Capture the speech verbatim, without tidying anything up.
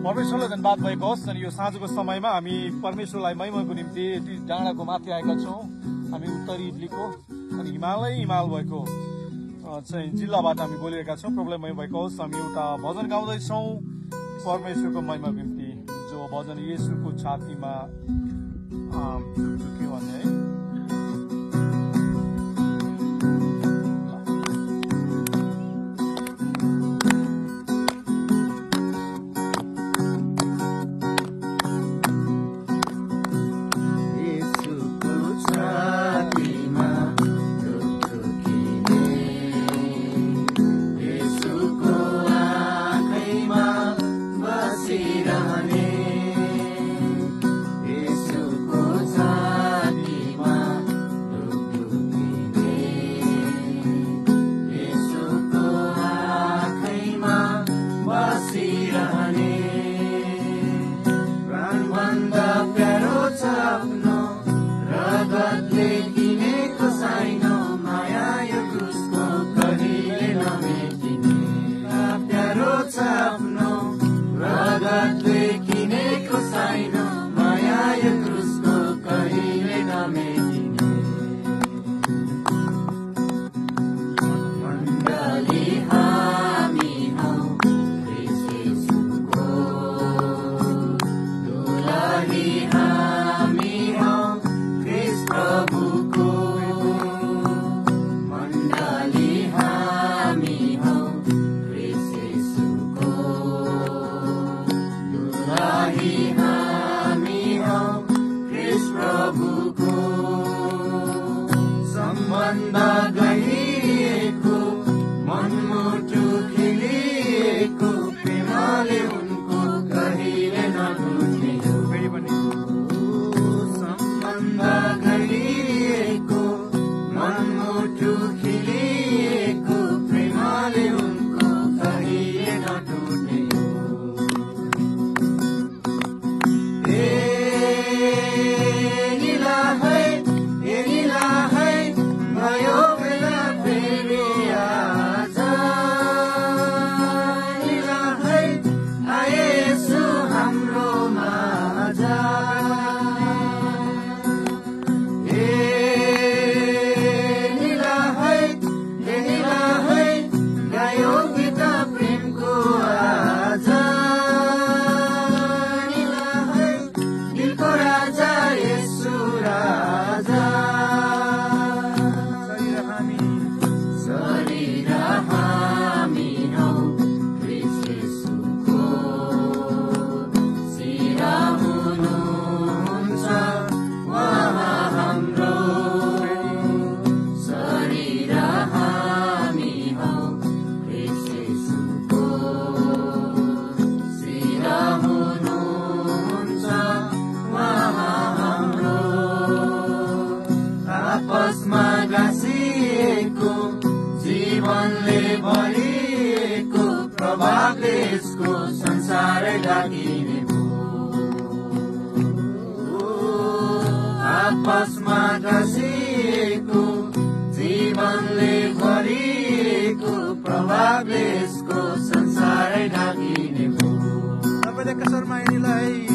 परमेश्वरलाई धन्यवाद भएको होस्। अनि यो साँझको समयमा हामी परमेश्वरलाई महिमाको निम्ति डाँडाको माथि आएका छौँ। हामी उत्तरी इटलीको अनि हिमालय हिमाल भएको चाहिँ जिल्लाबाट हामी बोलिरहेका छौँ। प्रभुलाई महिमा भएको होस्। हामी एउटा भजन गाउँदैछौँ परमेश्वरको महिमाको निम्ति, जो भजन येशूको छातीमा के भन्ने है आपसमा घसिएको जीवनले भरिएको प्रभावले यसको संसारै ढाकिने भयो। सबैले कसरमा यिनीलाई